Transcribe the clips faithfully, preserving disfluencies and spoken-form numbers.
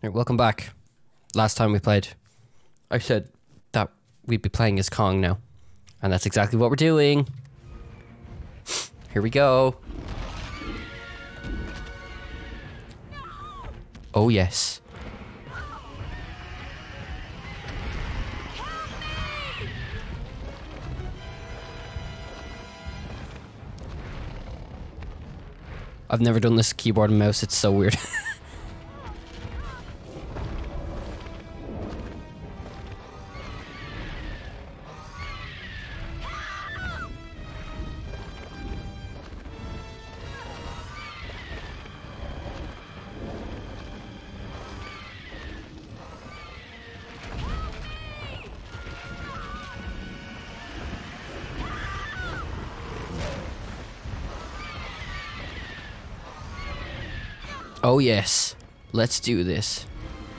Right, welcome back. Last time we played, I said that we'd be playing as Kong now. And that's exactly what we're doing. Here we go. Oh yes. I've never done this keyboard and mouse, it's so weird. Oh yes, let's do this.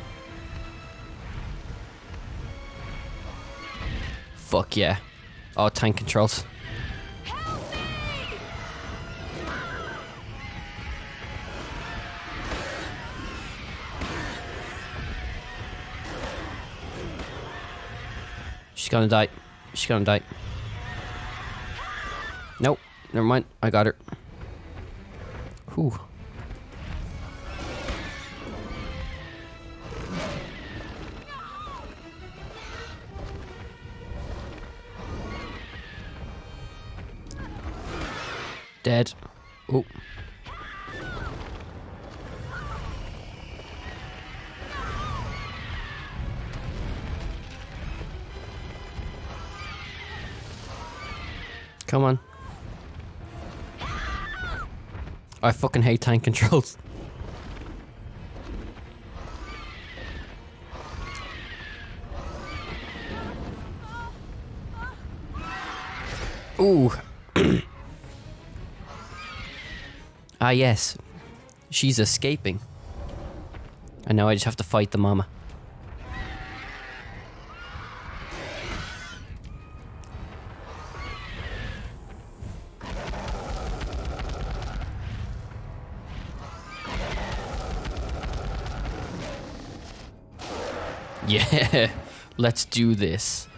Fuck yeah. Oh, tank controls. She's gonna die. She's gonna die. Nope, never mind. I got her. Whew. Dead. Oh. Come on. I fucking hate tank controls. Ooh. Ah yes, she's escaping. And now I just have to fight the mama. Yeah, let's do this.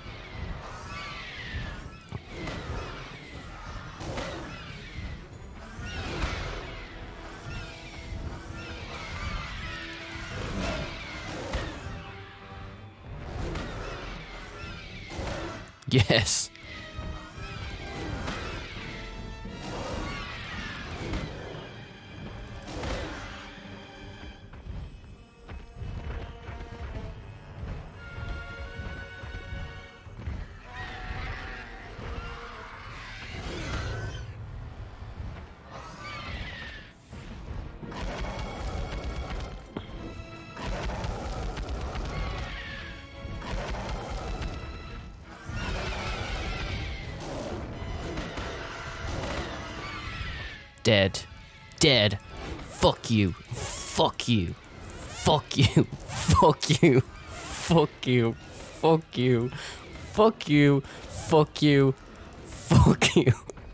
Yes. Dead. Dead. Fuck you. Fuck you. Fuck you. Fuck you. Fuck you. Fuck you. Fuck you. Fuck you. Fuck you.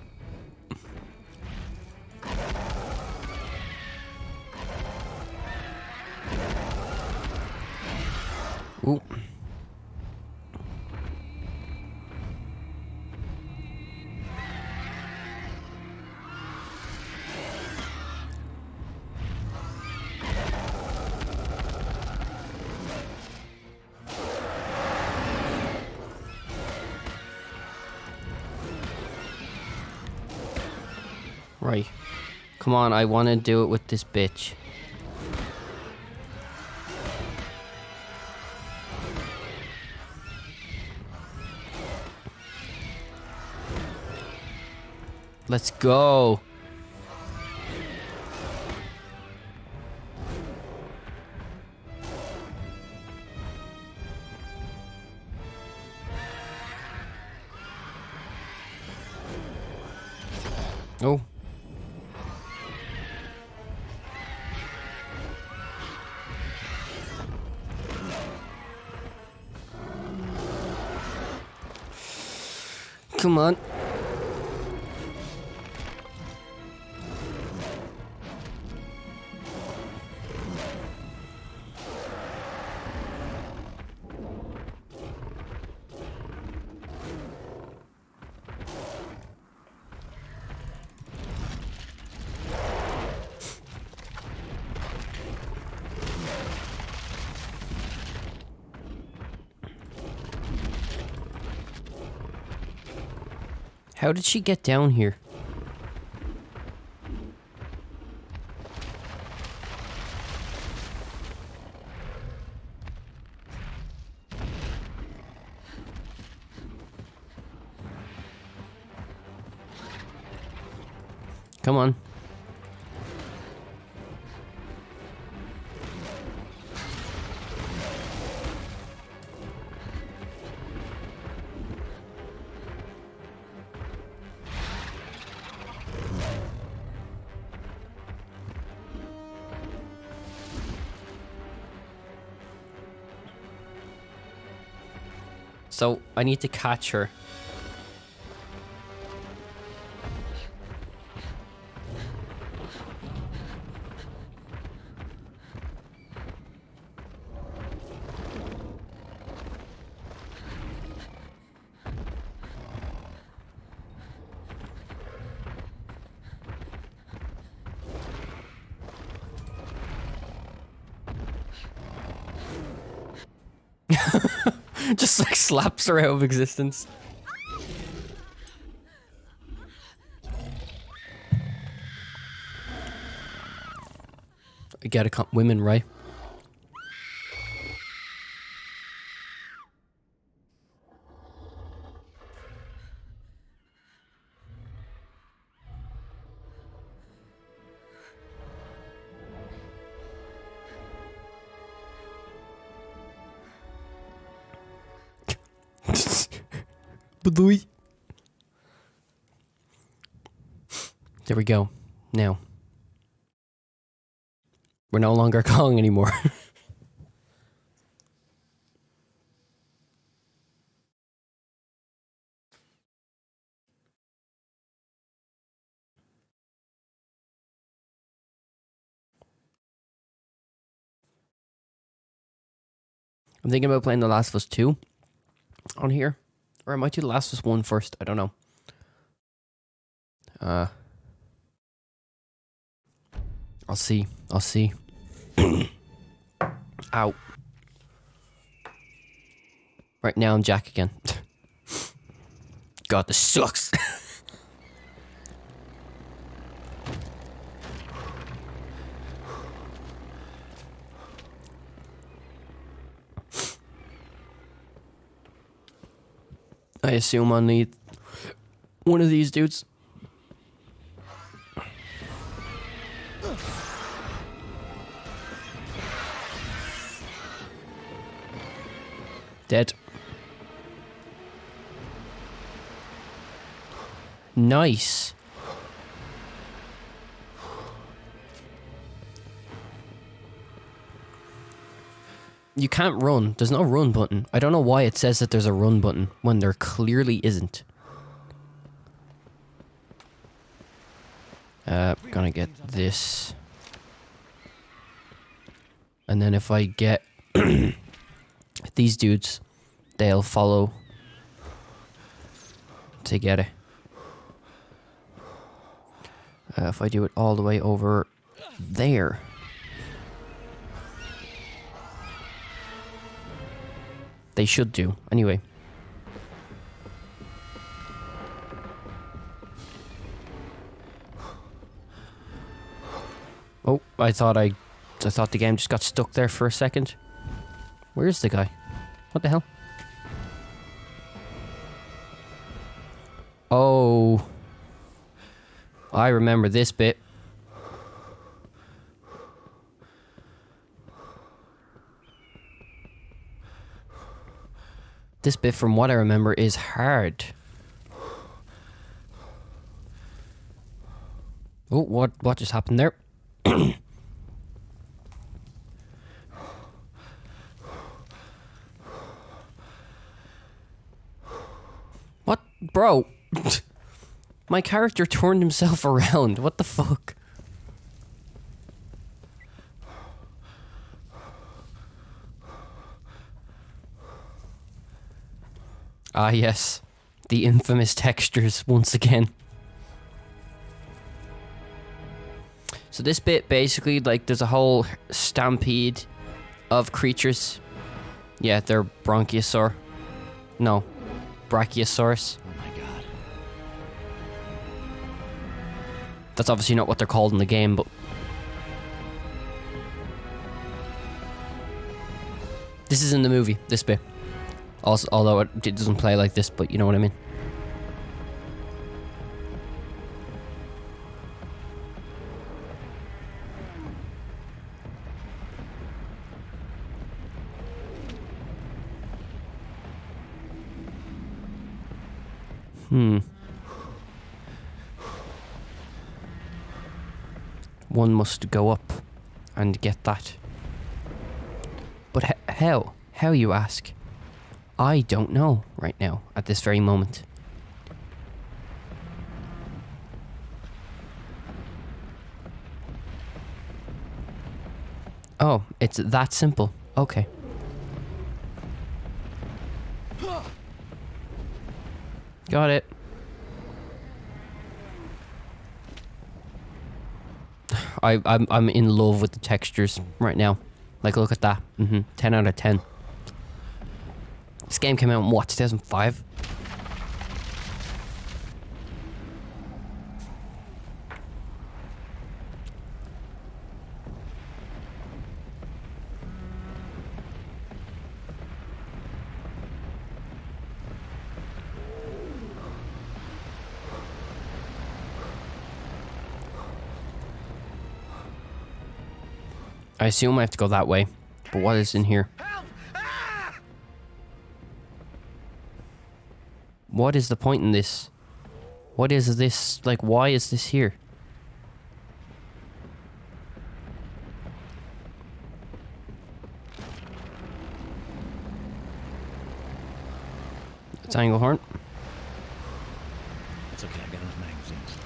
Ooh. Right. Come on, I want to do it with this bitch. Let's go. Oh. Come on. How did she get down here? Come on. So, I need to catch her. Just like slaps her out of existence. I gotta come, women, right? There we go. Now. We're no longer calling anymore. I'm thinking about playing The Last of Us two on here. Or I might do The Last of Us one first. I don't know. Uh, I'll see. I'll see. Ow. Right now I'm Jack again. God, this sucks. I assume I'll need one of these dudes. Dead. Nice. You can't run. There's no run button. I don't know why it says that there's a run button when there clearly isn't. Uh, gonna get this. And then if I get these dudes, they'll follow to get it. Uh, if I do it all the way over there. They should do. Anyway. Oh, I thought I... I thought the game just got stuck there for a second. Where's the guy? What the hell? Oh. I remember this bit. This bit, from what I remember, is hard. Oh, what, what just happened there? What? Bro. My character turned himself around. What the fuck? Ah, yes. The infamous textures once again. So this bit, basically, like, there's a whole stampede of creatures. Yeah, they're Bronchiosaur. No. Brachiosaurus. Oh my god. That's obviously not what they're called in the game, but... This is in the movie, this bit. Also, although it, it doesn't play like this, but you know what I mean. Hmm. One must go up and get that. But h how? How, you ask? I don't know right now, at this very moment. Oh, it's that simple. Okay. Got it. I, I'm, I'm in love with the textures right now. Like, look at that. Mm-hmm. ten out of ten. This game came out in what, two thousand five? I assume I have to go that way, but what is in here? What is the point in this? What is this? Like, why is this here? It's Anglehorn. It's okay, I got enough magazines.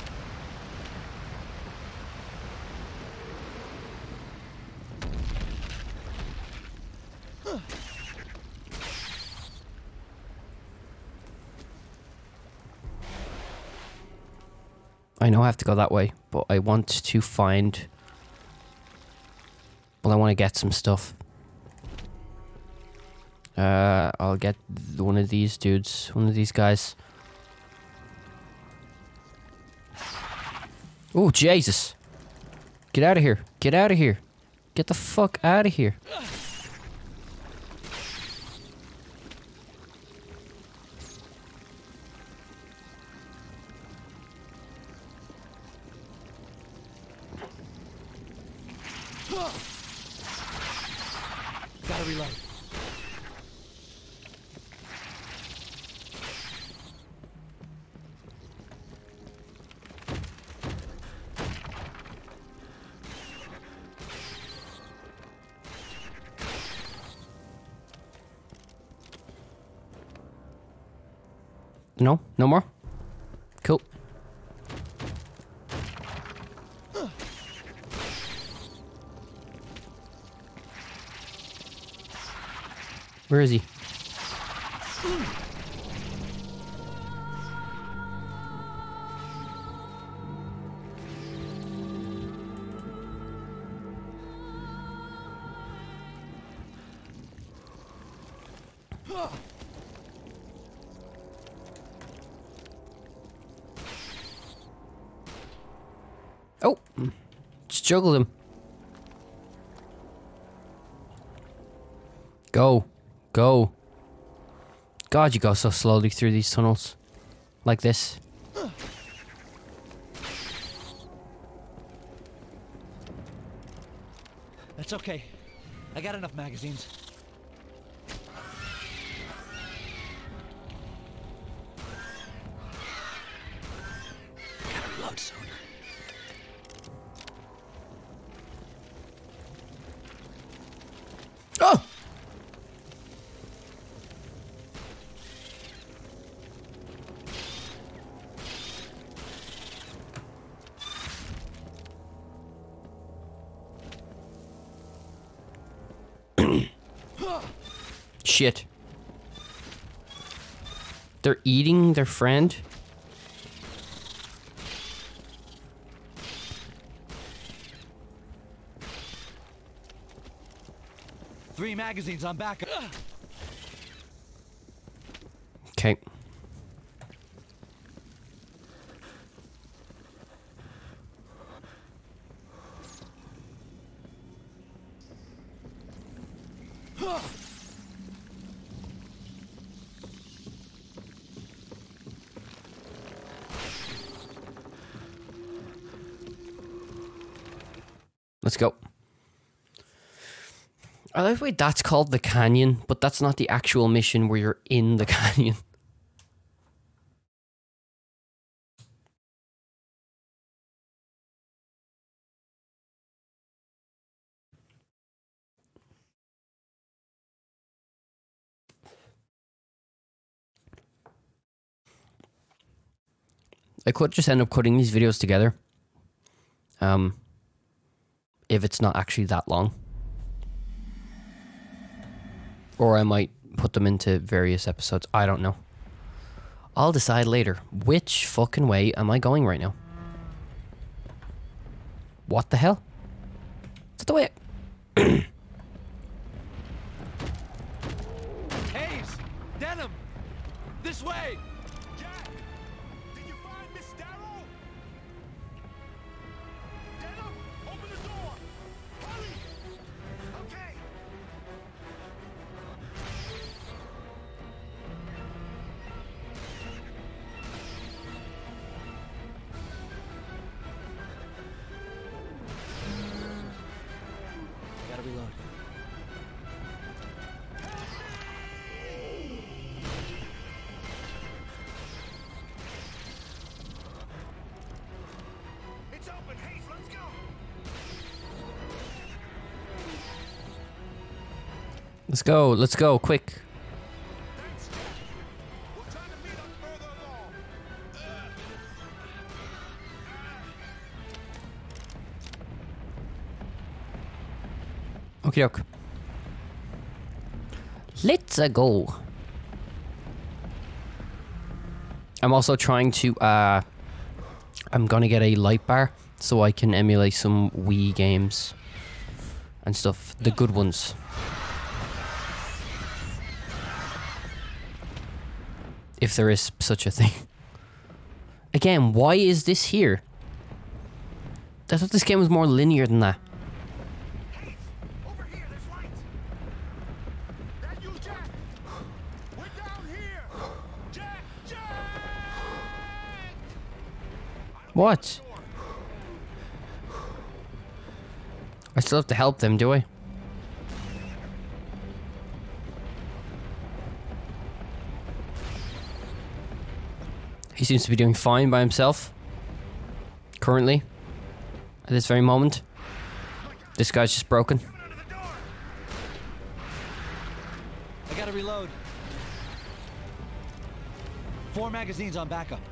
I know I have to go that way, but I want to find... Well, I want to get some stuff. Uh, I'll get one of these dudes, one of these guys. Oh, Jesus. Get out of here. Get out of here. Get the fuck out of here. Gotta reload. No? No more? Cool. Where is he? Oh! Just juggle him. Go. Go. God, you go so slowly through these tunnels. Like this. That's okay. I got enough magazines. Gotta reload soon. Oh! Shit. They're eating their friend? Three magazines on back. Okay. Let's go. I like the way that's called the canyon, but that's not the actual mission where you're in the canyon. I could just end up cutting these videos together. Um, if it's not actually that long. Or I might put them into various episodes. I don't know. I'll decide later. Which fucking way am I going right now? What the hell? Is that the way I... Hayes! Denim! This way! Jack! Did you find Miss Darrow? Denim! Open the door! Hurry! Okay! Gotta reload. It's open! Hayes, let's go! Let's go, let's go, quick. Thanks, Jack. We're trying to meet up further along. Okie doke. Let's uh, go. I'm also trying to, uh... I'm gonna get a light bar so I can emulate some Wii games and stuff. The good ones. If there is such a thing. Again, why is this here? I thought this game was more linear than that. Hayes! Over here, there's lights! That you, Jack! We're down here! Jack! Jack! What? I still have to help them, do I? He seems to be doing fine by himself. Currently. At this very moment. This guy's just broken. Coming under the door! I gotta reload. Four magazines on backup.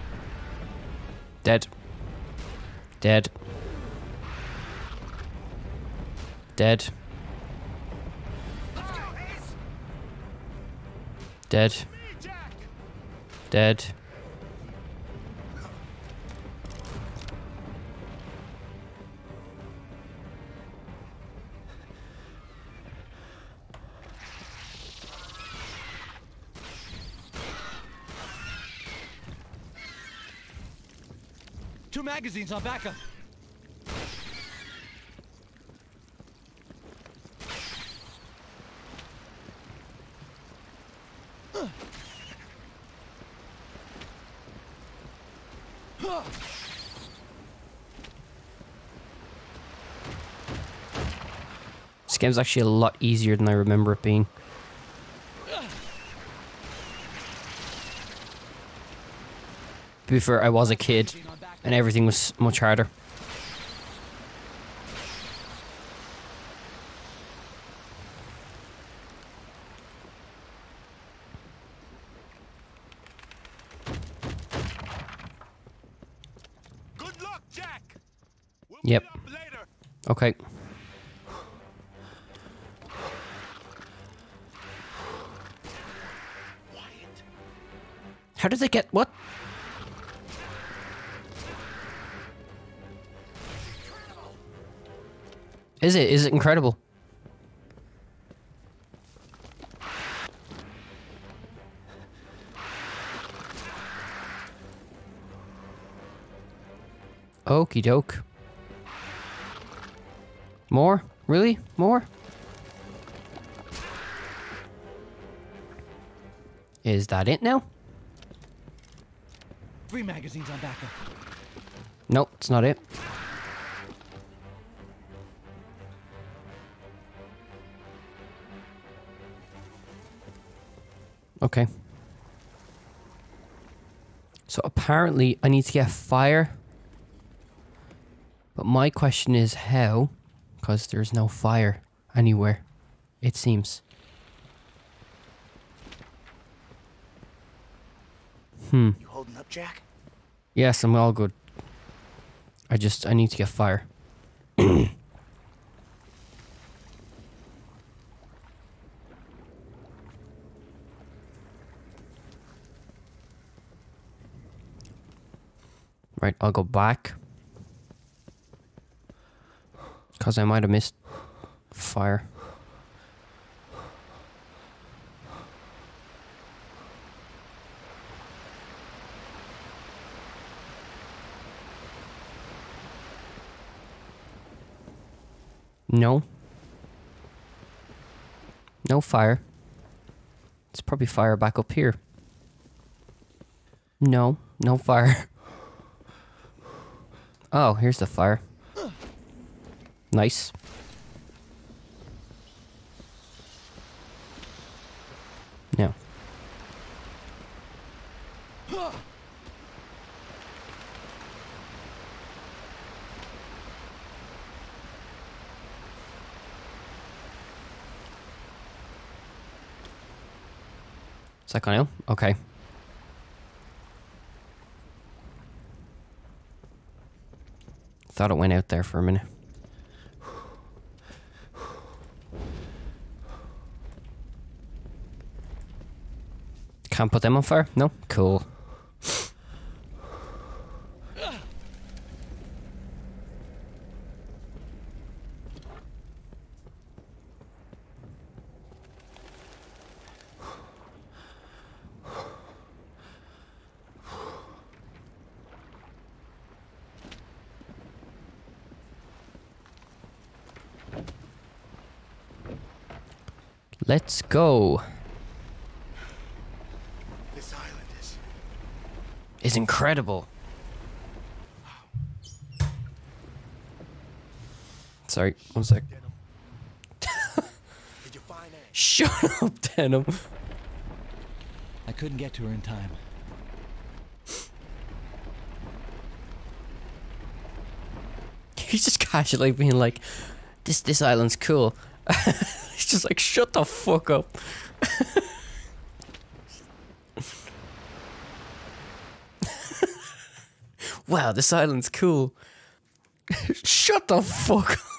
Dead. Dead. Dead. Let's go, Hayes! Dead. Me, Jack! Dead. Two magazines on backup. This game's actually a lot easier than I remember it being. To be fair, I was a kid, and everything was much harder. Good luck, Jack! We'll Yep. meet up later. Okay. Quiet. How did they get what? Is it? Is it incredible? Okie doke. More? Really? More? Is that it now? Three magazines on backup. Nope, it's not it. Okay. So apparently I need to get fire. But my question is how? Because there's no fire anywhere, it seems. Hmm. You holding up, Jack? Yes, I'm all good. I just, I need to get fire. Right, I'll go back. Because I might have missed fire. No. No fire. It's probably fire back up here. No, no fire. Oh, here's the fire. Nice. Now. Is that gone out? Okay. Thought it went out there for a minute. Can't put them on fire? No? Cool. Let's go. This island is... Is incredible. Sorry, one sec. Denim. Did you find Ann? Shut up, Denim. I couldn't get to her in time. He's just casually being like, this this island's cool. He's just like, shut the fuck up. Wow, this island's cool. Shut the fuck up.